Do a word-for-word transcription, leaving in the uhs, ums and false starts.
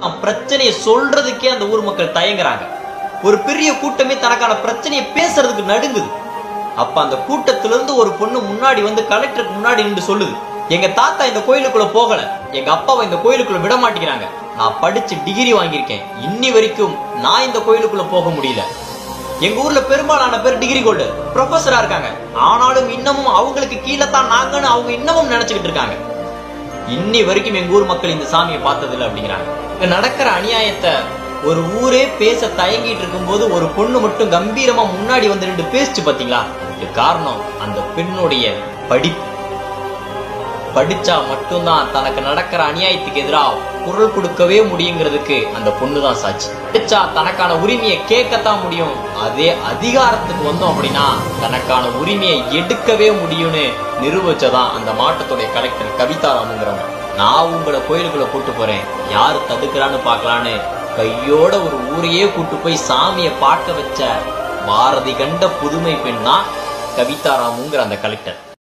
பிரச்சனையை சொல்றதுக்கே அந்த ஊர் மக்கள் தயங்குறாங்க. ஒரு பெரிய கூட்டமே தனக்கான பிரச்சனையை பேசுறதுக்கு நடுங்குது. அப்ப அந்த கூட்டத்தில இருந்து ஒரு பொண்ணு முன்னாடி வந்து கலெக்டருக்கு முன்னாடி நின்று சொல்லுது, எங்க தாத்தா இந்த கோயிலுக்குள்ள போகல, எங்க அப்பாவை இந்த கோயிலுக்குள்ள விட மாட்டேங்கிறாங்க. நான் படிச்சு டிகிரி வாங்கியிருக்கேன், இன்னி வரைக்கும் நான் இந்த கோயிலுக்குள்ள போக முடியல. எங்க ஊர்ல பெரும்பாலான பேர் டிகிரி ஹோல்டர், ப்ரொஃபஸரா இருக்காங்க. ஆனாலும் இன்னமும் அவங்களுக்கு கீழே தான் நாங்கன்னு அவங்க இன்னமும் நினைச்சுக்கிட்டு இருக்காங்க. இன்னி வரைக்கும் எங்க ஊர் மக்கள் இந்த சாமியை பார்த்தது இல்லை அப்படிங்கிறாங்க. இங்க நடக்கிற அநியாயத்தை ஒரு ஊரே பேச தயங்கிட்டு இருக்கும் போது ஒரு பொண்ணு மட்டும் கம்பீரமா முன்னாடி வந்து நின்று பேசிச்சு பாத்தீங்களா? இது காரணம் அந்த பெண்ணுடைய படிப்பு. படிச்சா மட்டும்தான் தனக்கு நடக்கிற அநியாயத்துக்கு எதிராக குரல் கொடுக்கவே முடியுங்கிறதுக்கு அந்த பொண்ணுதான் சாட்சி. படிச்சா தனக்கான உரிமையை கேட்கத்தான் முடியும். அதே அதிகாரத்துக்கு வந்தோம் அப்படின்னா தனக்கான உரிமையை எடுக்கவே முடியும்னு நிரூபிச்சதான் அந்த மாவட்டத்துடைய கலெக்டர் கவிதா ராமுங்கிறவங்க. நான் உங்களை கோயிலுக்குள்ள கூட்டு போறேன், யாரு தடுக்கிறான்னு பாக்கலான்னு கையோட ஒரு ஊரையே கூட்டு போய் சாமியை பார்க்க வச்ச பாரதி கண்ட புதுமை பெண் தான் கவிதா ராமுங்கிற அந்த கலெக்டர்.